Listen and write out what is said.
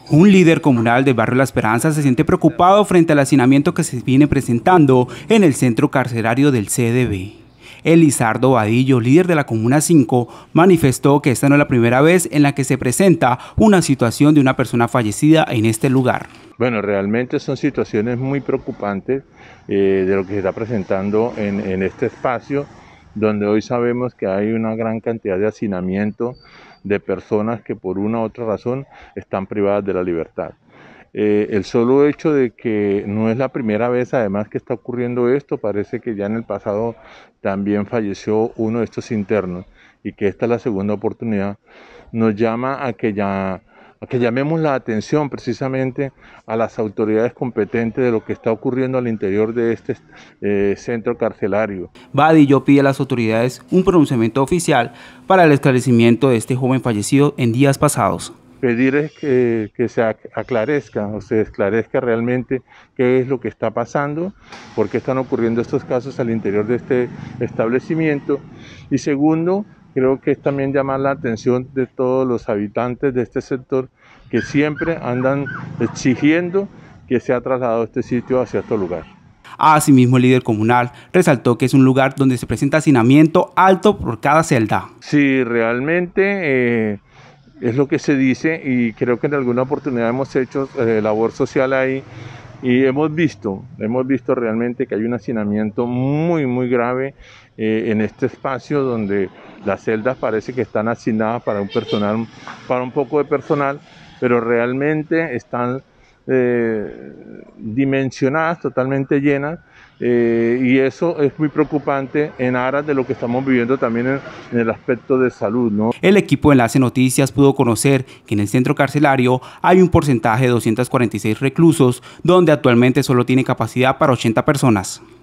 Un líder comunal del barrio La Esperanza se siente preocupado frente al hacinamiento que se viene presentando en el centro carcelario del CDB. Elizardo Vadillo, líder de la Comuna 5, manifestó que esta no es la primera vez en la que se presenta una situación de una persona fallecida en este lugar. Bueno, realmente son situaciones muy preocupantes de lo que se está presentando en este espacio, donde hoy sabemos que hay una gran cantidad de hacinamiento de personas que por una u otra razón están privadas de la libertad. El solo hecho de que no es la primera vez además que está ocurriendo esto, parece que ya en el pasado también falleció uno de estos internos y que esta es la segunda oportunidad, nos llama a que llamemos la atención precisamente a las autoridades competentes de lo que está ocurriendo al interior de este centro carcelario. Vadillo pide a las autoridades un pronunciamiento oficial para el esclarecimiento de este joven fallecido en días pasados. Pedir que se aclarezca o se esclarezca realmente qué es lo que está pasando, por qué están ocurriendo estos casos al interior de este establecimiento. Y segundo, creo que es también llamar la atención de todos los habitantes de este sector que siempre andan exigiendo que sea trasladado este sitio hacia este lugar. Asimismo, el líder comunal resaltó que es un lugar donde se presenta hacinamiento alto por cada celda. Sí, realmente es lo que se dice y creo que en alguna oportunidad hemos hecho labor social ahí y hemos visto realmente que hay un hacinamiento muy grave en este espacio donde las celdas parece que están hacinadas para un poco de personal, pero realmente están dimensionadas, totalmente llenas, y eso es muy preocupante en aras de lo que estamos viviendo también en el aspecto de salud, ¿no? El equipo de Enlace Noticias pudo conocer que en el centro carcelario hay un porcentaje de 246 reclusos, donde actualmente solo tiene capacidad para 80 personas.